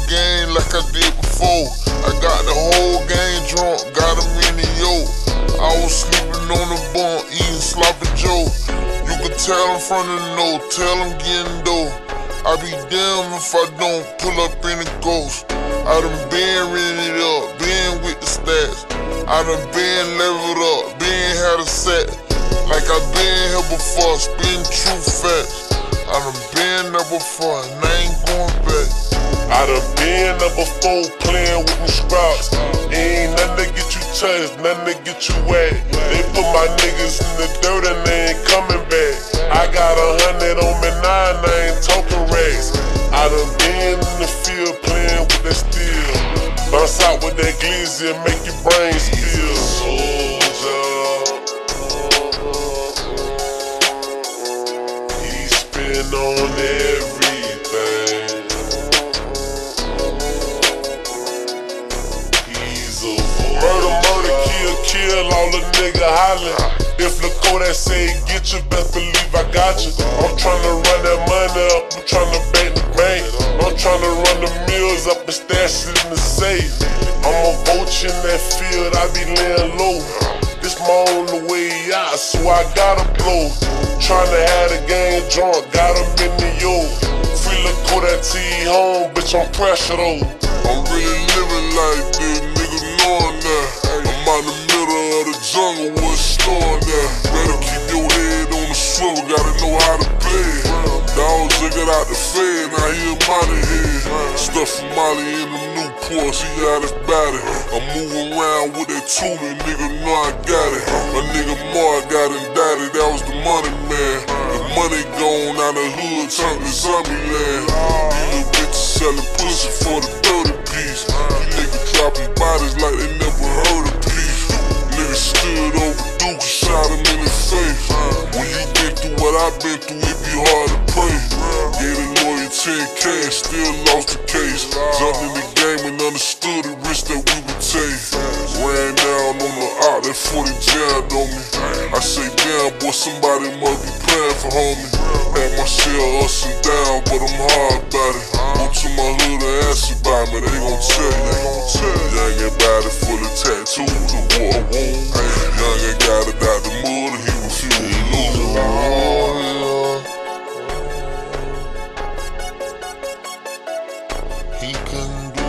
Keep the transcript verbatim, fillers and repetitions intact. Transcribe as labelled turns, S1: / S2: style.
S1: game like I did before. I got the whole game drunk, got him in the yoke. I was sleeping on the bunk, eating sloppy Joe. You can tell him from the no, tell him getting dough. I be damned if I don't pull up in the ghost. I done been renting it up, been with the stats. I done been leveled up, been had a set. Like I been here before, spitting true facts. I done been there before, and I ain't going back.
S2: I done been there before, playing with them scraps. Ain't nothing to get you touched, nothing to get you wet. They put my niggas in the dirt and they ain't coming back. I got a hundred on me now and I ain't talking racks. I done been in the field playing with that steel. Bounce out with that glizzy and make your brain spill. Soldier, he spin on everything. He's a murder, murder, kill, kill, all the nigga hollin'. If Lakota say get you, best believe I got you. I'm tryna run that money up, I'm tryna bank the bank. I'm tryna run the mills up and stash it in the safe. I'm a vulture in that field, I be laying low. This my only way out, so I gotta blow. Tryna have the game drunk, got him in the yo. Free Lakota T home, bitch, I'm pressure though.
S1: I'm really living like this, nigga knowing that. I'm out the middle of the jungle, what's storing there? Better keep your head on the swivel, gotta know how to play it. Dogs got out the fed, now he a Molly head. Stuff from Molly in the Newport, he got his body. I'm moving around with that tooling, nigga know I got it. My nigga Mark got indicted, that was the money man. The money gone out the hood, turned to zombie land. These little bitches selling pussy for the thirty piece. These niggas dropping bodies like they never heard a piece. Niggas stood over Duke and shot him in the face. When you been through what I've been through, it be hard to pray. Gave the lawyer ten K and still lost the case. Jumped in the game and understood the risk that we would take. Ran down on the out, that forty jammed on me. I say damn boy, somebody must be praying for homie. Had my share ups and down, but I'm hard about it. Go to my hood and ask about me, they gon' tell you, they gon' tell you. Young and body full of tattoos, the war wound. Young and got it out the mud and he refused to lose. He couldn't do